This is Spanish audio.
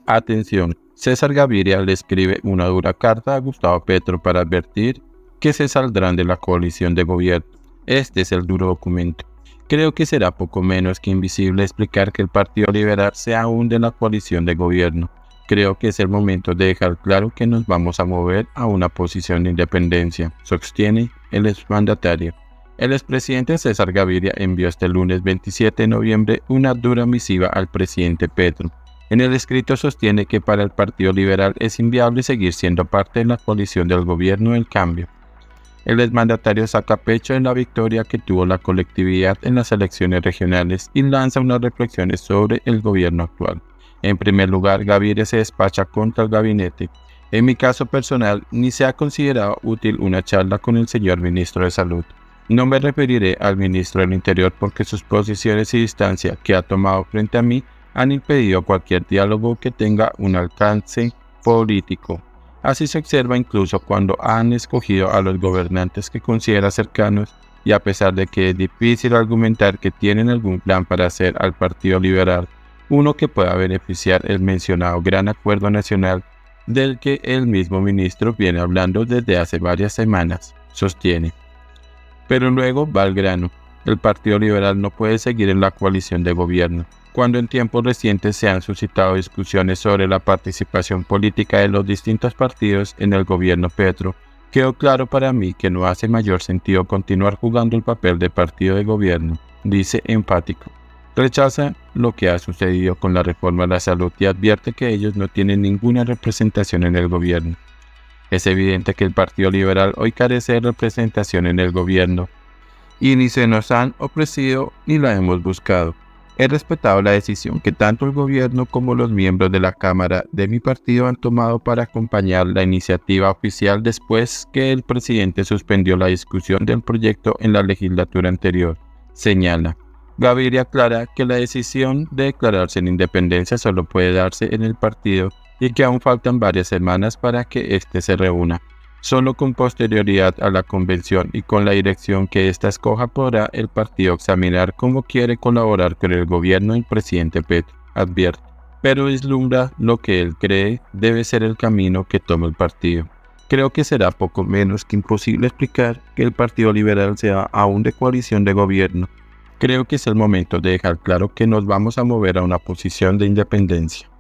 Atención, César Gaviria le escribe una dura carta a Gustavo Petro para advertir que se saldrán de la coalición de gobierno. Este es el duro documento. Creo que será poco menos que invisible explicar que el Partido Liberal se hunde en la coalición de gobierno. Creo que es el momento de dejar claro que nos vamos a mover a una posición de independencia, sostiene el exmandatario. El expresidente César Gaviria envió este lunes 27 de noviembre una dura misiva al presidente Petro. En el escrito sostiene que para el Partido Liberal es inviable seguir siendo parte de la coalición del gobierno del cambio. El exmandatario saca pecho en la victoria que tuvo la colectividad en las elecciones regionales y lanza unas reflexiones sobre el gobierno actual. En primer lugar, Gaviria se despacha contra el gabinete. En mi caso personal, ni se ha considerado útil una charla con el señor ministro de Salud. No me referiré al ministro del Interior porque sus posiciones y distancia que ha tomado frente a mí han impedido cualquier diálogo que tenga un alcance político. Así se observa incluso cuando han escogido a los gobernantes que considera cercanos y a pesar de que es difícil argumentar que tienen algún plan para hacer al Partido Liberal uno que pueda beneficiar el mencionado gran acuerdo nacional del que el mismo ministro viene hablando desde hace varias semanas, sostiene. Pero luego va al grano. El Partido Liberal no puede seguir en la coalición de gobierno. Cuando en tiempos recientes se han suscitado discusiones sobre la participación política de los distintos partidos en el gobierno Petro, quedó claro para mí que no hace mayor sentido continuar jugando el papel de partido de gobierno, dice enfático. Rechaza lo que ha sucedido con la reforma de la salud y advierte que ellos no tienen ninguna representación en el gobierno. Es evidente que el Partido Liberal hoy carece de representación en el gobierno y ni se nos han ofrecido ni la hemos buscado. He respetado la decisión que tanto el gobierno como los miembros de la Cámara de mi partido han tomado para acompañar la iniciativa oficial después que el presidente suspendió la discusión del proyecto en la legislatura anterior, señala. Gaviria aclara que la decisión de declararse en independencia solo puede darse en el partido y que aún faltan varias semanas para que éste se reúna. Solo con posterioridad a la convención y con la dirección que ésta escoja podrá el partido examinar cómo quiere colaborar con el gobierno del presidente Petro, advierte, pero vislumbra lo que él cree debe ser el camino que tome el partido. Creo que será poco menos que imposible explicar que el Partido Liberal sea aún de coalición de gobierno. Creo que es el momento de dejar claro que nos vamos a mover a una posición de independencia.